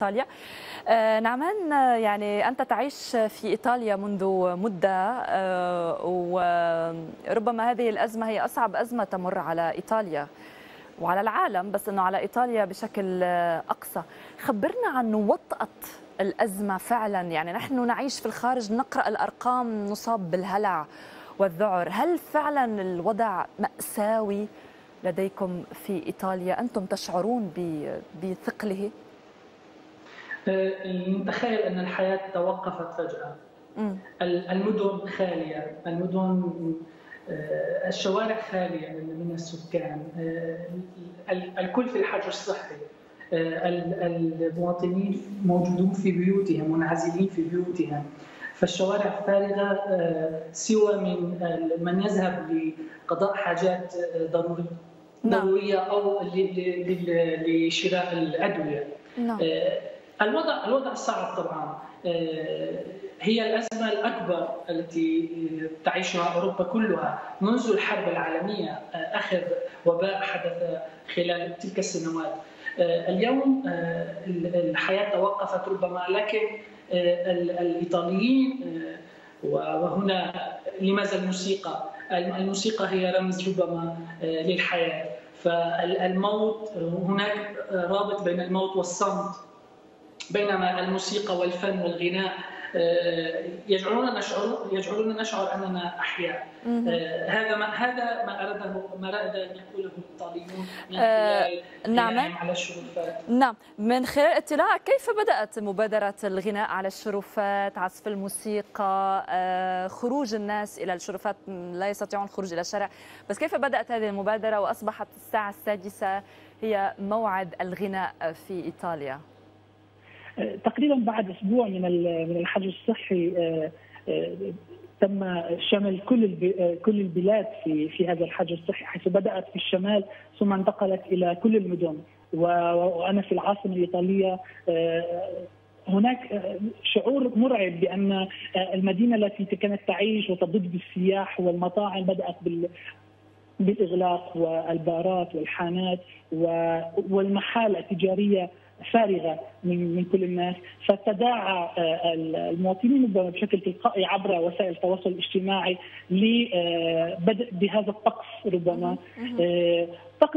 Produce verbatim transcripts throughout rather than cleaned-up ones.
إيطاليا. نعمان، يعني أنت تعيش في إيطاليا منذ مدة، وربما هذه الأزمة هي أصعب أزمة تمر على إيطاليا وعلى العالم، بس أنه على إيطاليا بشكل أقصى. خبرنا عن وطأة الأزمة فعلا. يعني نحن نعيش في الخارج، نقرأ الأرقام، نصاب بالهلع والذعر. هل فعلا الوضع مأساوي لديكم في إيطاليا؟ أنتم تشعرون بثقله؟ نتخيل أن الحياة توقفت فجأة. م. المدن خالية، المدن الشوارع خالية من السكان، الكل في الحجر الصحي، المواطنين موجودون في بيوتهم، منعزلين في بيوتهم، فالشوارع فارغة سوى من من يذهب لقضاء حاجات ضرورية ضرورية أو لشراء الأدوية. نعم. الوضع الوضع صعب طبعا. هي الأزمة الأكبر التي تعيشها أوروبا كلها منذ الحرب العالمية، آخر وباء حدث خلال تلك السنوات. اليوم الحياة توقفت ربما، لكن الإيطاليين، وهنا لماذا الموسيقى؟ الموسيقى هي رمز ربما للحياة، فالموت هناك رابط بين الموت والصمت، بينما الموسيقى والفن والغناء يجعلوننا نشعر يجعلوننا نشعر اننا احياء. هذا ما هذا ما اراده ما اراد ان يقوله الايطاليون من خلال غنائهم على الشرفات. نعم، من خلال اطلاع كيف بدات مبادره الغناء على الشرفات، عزف الموسيقى، خروج الناس الى الشرفات، لا يستطيعون الخروج الى الشارع، بس كيف بدات هذه المبادره واصبحت الساعه السادسه هي موعد الغناء في ايطاليا؟ تقريبا بعد اسبوع من من الحجر الصحي تم شمل كل كل البلاد في في هذا الحجر الصحي، حيث بدات في الشمال ثم انتقلت الى كل المدن. وانا في العاصمه الايطاليه هناك شعور مرعب بان المدينه التي كانت تعيش وتضج بالسياح والمطاعم بدات بال بالاغلاق، والبارات والحانات والمحال التجاريه فارغه من من كل الناس. فتداعى المواطنين بشكل تلقائي عبر وسائل التواصل الاجتماعي لبدء بهذا الطقس. ربما طقس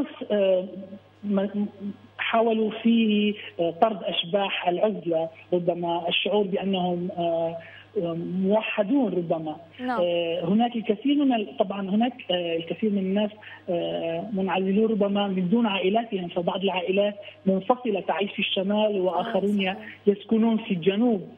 حاولوا فيه طرد اشباح العزله، ربما الشعور بانهم موحدون. ربما no. هناك الكثير من طبعا هناك الكثير من الناس منعزلون ربما من دون عائلاتهم، فبعض العائلات منفصله تعيش في الشمال واخرون يسكنون في الجنوب.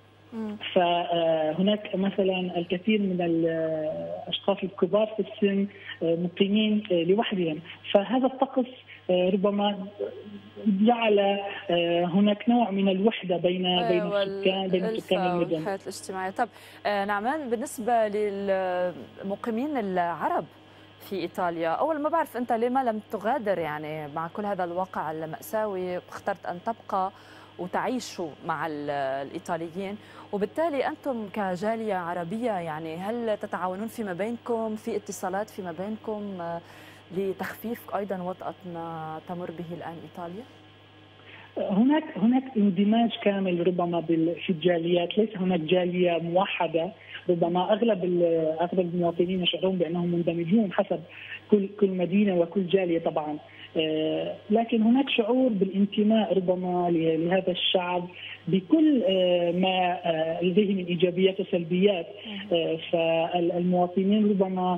فهناك مثلا الكثير من الاشخاص الكبار في السن مقيمين لوحدهم، فهذا الطقس ربما جعل هناك نوع من الوحده بين بين السكان بين سكان المدن. الحياه الاجتماعيه. طب نعمان، بالنسبه للمقيمين العرب في ايطاليا، اول ما بعرف انت لما لم تغادر يعني مع كل هذا الواقع المأساوي، اخترت ان تبقى وتعيشوا مع الإيطاليين، وبالتالي أنتم كجالية عربية يعني هل تتعاونون فيما بينكم، في اتصالات فيما بينكم لتخفيف أيضا وطأة ما تمر به الآن إيطاليا؟ هناك هناك اندماج كامل ربما في الجاليات، ليس هناك جالية موحدة. ربما أغلب أغلب المواطنين يشعرون بأنهم مندمجون حسب كل كل مدينة وكل جالية طبعا. لكن هناك شعور بالانتماء ربما لهذا الشعب بكل ما لديه من ايجابيات وسلبيات. فالمواطنين ربما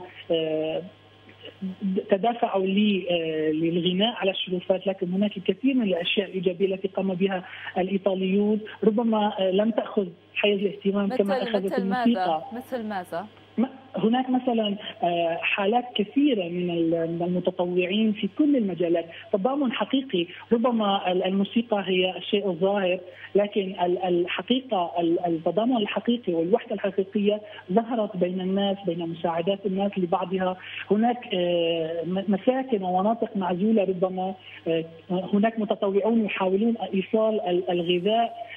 تدافعوا للغناء على الشرفات، لكن هناك الكثير من الاشياء الايجابيه التي قام بها الايطاليون ربما لم تاخذ حيز الاهتمام كما اخذت الموسيقى. مثل ماذا؟ هناك مثلا حالات كثيرة من المتطوعين في كل المجالات، تضامن حقيقي. ربما الموسيقى هي الشيء الظاهر، لكن الحقيقة التضامن الحقيقي والوحدة الحقيقية ظهرت بين الناس، بين مساعدات الناس لبعضها. هناك مساكن ومناطق معزولة، ربما هناك متطوعون يحاولون إيصال الغذاء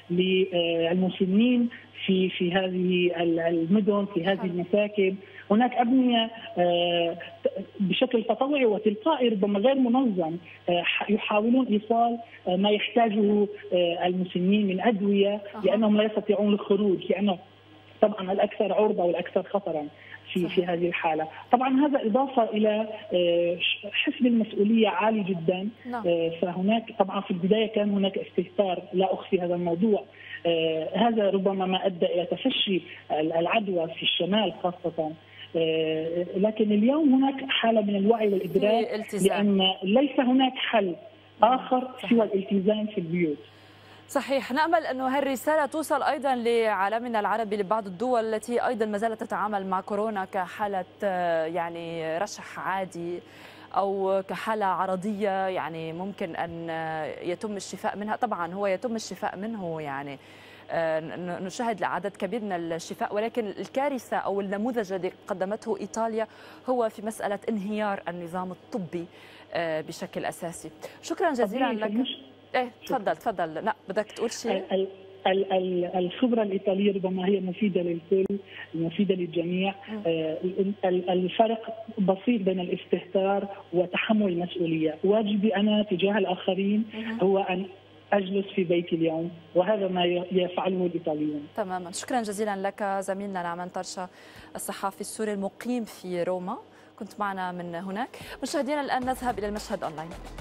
للمسنين في في هذه المدن، في هذه المساكن. هناك أبنية بشكل تطوعي وتلقائي ربما غير منظم يحاولون إيصال ما يحتاجه المسنين من أدوية لأنهم لا يستطيعون الخروج، لأنه طبعا الأكثر عرضة والأكثر خطرا في في هذه الحالة. طبعا هذا إضافة إلى حسب المسؤولية عالي جدا. فهناك طبعا في البداية كان هناك استهتار، لا أخفي هذا الموضوع. هذا ربما ما أدى إلى تفشي العدوى في الشمال خاصة. لكن اليوم هناك حالة من الوعي والإدراك، لأن ليس هناك حل آخر سوى الالتزام في البيوت. صحيح. نأمل أنه هالرسالة توصل أيضا لعالمنا العربي، لبعض الدول التي أيضا ما زالت تتعامل مع كورونا كحالة يعني رشح عادي أو كحالة عرضية، يعني ممكن أن يتم الشفاء منها. طبعا هو يتم الشفاء منه، يعني نشاهد عدد كبير من الشفاء، ولكن الكارثة أو النموذج الذي قدمته إيطاليا هو في مسألة انهيار النظام الطبي بشكل أساسي. شكرا جزيلا لك. ايه تفضل تفضل. لا بدك تقول شيء؟ الخبرة الإيطالية ربما هي مفيدة للكل، مفيدة للجميع. الفرق بسيط بين الاستهتار وتحمل المسؤولية. واجبي أنا تجاه الآخرين هو أن أجلس في بيتي اليوم، وهذا ما يفعله الإيطاليون. تماما. شكرا جزيلا لك زميلنا نعمان طرشة الصحافي السوري المقيم في روما، كنت معنا من هناك. مشاهدينا الآن نذهب إلى المشهد أونلاين.